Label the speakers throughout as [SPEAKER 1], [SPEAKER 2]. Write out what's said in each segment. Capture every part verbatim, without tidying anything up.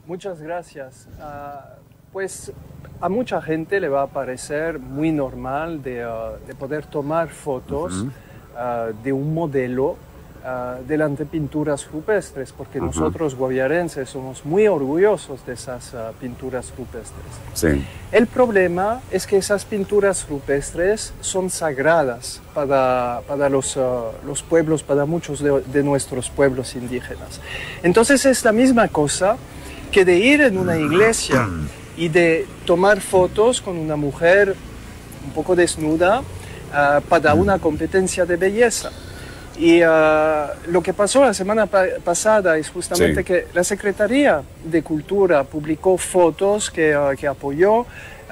[SPEAKER 1] Muchas gracias. Uh, pues a mucha gente le va a parecer muy normal de, uh, de poder tomar fotos uh-huh. uh, de un modelo uh, delante de pinturas rupestres, porque uh-huh. nosotros guaviarenses somos muy orgullosos de esas uh, pinturas rupestres.
[SPEAKER 2] Sí.
[SPEAKER 1] El problema es que esas pinturas rupestres son sagradas para, para los, uh, los pueblos, para muchos de, de nuestros pueblos indígenas. Entonces es la misma cosa que de ir en una iglesia y de tomar fotos con una mujer un poco desnuda uh, para una competencia de belleza. Y uh, lo que pasó la semana pa pasada es justamente sí. que la Secretaría de Cultura publicó fotos que, uh, que apoyó uh,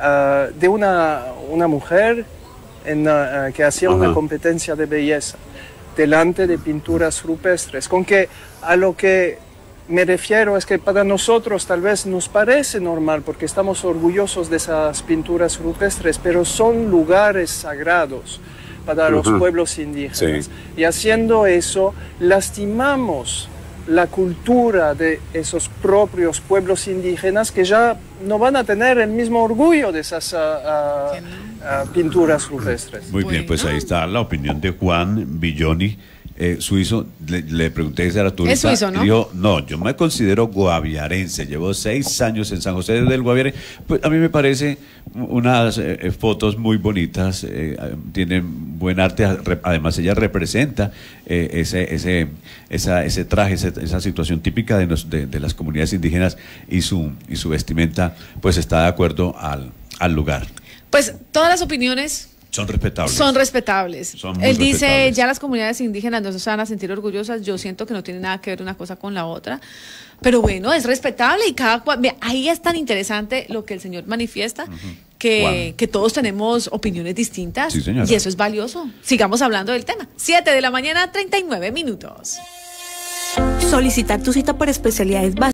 [SPEAKER 1] de una, una mujer en, uh, que hacía Ajá. una competencia de belleza delante de pinturas rupestres, con que a lo que me refiero es que para nosotros tal vez nos parece normal porque estamos orgullosos de esas pinturas rupestres, pero son lugares sagrados para los uh-huh. pueblos indígenas.
[SPEAKER 2] Sí.
[SPEAKER 1] Y haciendo eso, lastimamos la cultura de esos propios pueblos indígenas que ya no van a tener el mismo orgullo de esas uh, uh, uh, pinturas rupestres.
[SPEAKER 3] Muy bien, pues ahí está la opinión de Juan Villoni. Eh, suizo, le, le pregunté a esa turista,
[SPEAKER 4] es suizo, ¿no?
[SPEAKER 3] Dijo, no, yo me considero guaviarense, llevo seis años en San José del Guaviare. Pues a mí me parece unas eh, fotos muy bonitas, eh, tienen buen arte, además ella representa eh, ese, ese, esa, ese traje, ese, esa situación típica de, nos, de, de las comunidades indígenas y su, y su vestimenta, pues está de acuerdo al, al lugar.
[SPEAKER 4] Pues todas las opiniones
[SPEAKER 3] son respetables.
[SPEAKER 4] Son respetables.
[SPEAKER 3] Son muy
[SPEAKER 4] Él dice,
[SPEAKER 3] respetables.
[SPEAKER 4] ya las comunidades indígenas no se van a sentir orgullosas. Yo siento que no tiene nada que ver una cosa con la otra. Pero bueno, es respetable y cada cual... Ahí es tan interesante lo que el señor manifiesta, uh-huh. que, que todos tenemos opiniones distintas.
[SPEAKER 3] Sí, señora.
[SPEAKER 4] Y eso es valioso. Sigamos hablando del tema. siete de la mañana, treinta y nueve minutos.
[SPEAKER 5] Solicitar tu cita por especialidades básicas